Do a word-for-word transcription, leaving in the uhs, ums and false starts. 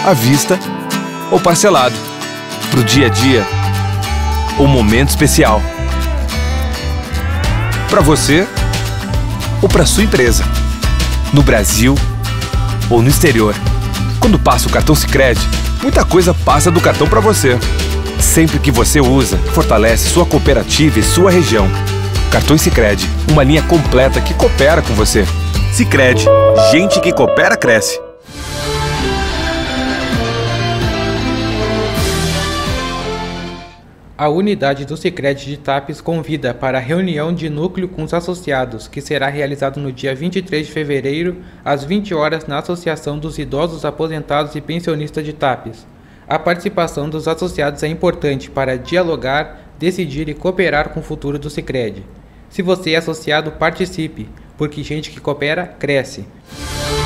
à vista ou parcelado, para o dia a dia ou momento especial, para você ou para sua empresa, no Brasil ou no exterior. Quando passa o cartão Sicredi, muita coisa passa do cartão para você. Sempre que você usa, fortalece sua cooperativa e sua região. Cartões Sicredi, uma linha completa que coopera com você. Sicredi, gente que coopera cresce. A unidade do Sicredi de Tapes convida para a reunião de núcleo com os associados, que será realizado no dia vinte e três de fevereiro, às vinte horas, na Associação dos Idosos Aposentados e Pensionistas de Tapes. A participação dos associados é importante para dialogar, decidir e cooperar com o futuro do Sicredi. Se você é associado, participe, porque gente que coopera, cresce.